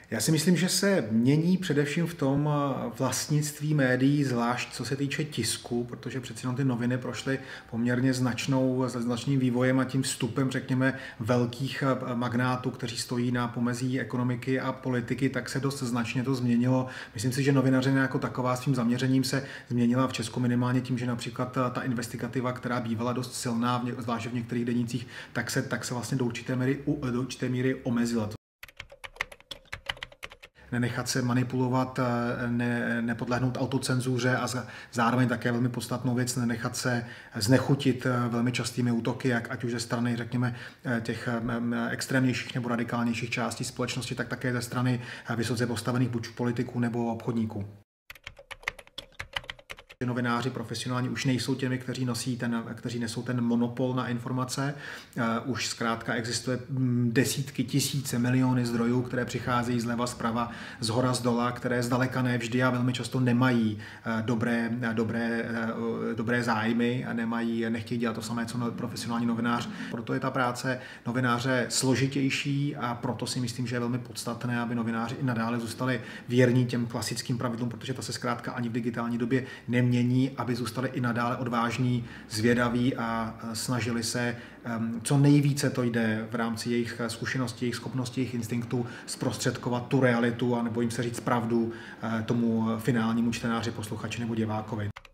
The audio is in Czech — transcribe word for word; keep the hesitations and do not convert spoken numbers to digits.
Já si myslím, že se mění především v tom vlastnictví médií, zvlášť co se týče tisku, protože přeci jenom ty noviny prošly poměrně značnou, značným vývojem a tím vstupem, řekněme, velkých magnátů, kteří stojí na pomezí ekonomiky a politiky, tak se dost značně to změnilo. Myslím si, že novinařina jako taková svým zaměřením se změnila v Česku minimálně tím, že například ta investigativa, která bývala dost silná, zvláště v některých denících, tak se, tak se vlastně do určité míry, do určité míry omezila. Nenechat se manipulovat, ne, nepodlehnout autocenzuře a zároveň také velmi podstatnou věc, nenechat se znechutit velmi častými útoky, jak ať už ze strany, řekněme, těch extrémnějších nebo radikálnějších částí společnosti, tak také ze strany vysoce postavených buď politiků nebo obchodníků. Novináři profesionální už nejsou těmi, kteří nosí ten, kteří nesou ten monopol na informace. Uh, už zkrátka existuje desítky, tisíce, miliony zdrojů, které přicházejí zleva, zprava, zhora, zdola, které zdaleka ne vždy a velmi často nemají uh, dobré, dobré, uh, dobré zájmy a nemají, nechtějí dělat to samé, co profesionální novinář. Proto je ta práce novináře složitější a proto si myslím, že je velmi podstatné, aby novináři i nadále zůstali věrní těm klasickým pravidlům, protože ta se zkrátka ani v digitální době nemění. Mění, aby zůstali i nadále odvážní, zvědaví a snažili se, co nejvíce to jde v rámci jejich zkušeností, jejich schopností, jejich instinktů zprostředkovat tu realitu a nebo jim se říct pravdu tomu finálnímu čtenáři, posluchači nebo divákovi.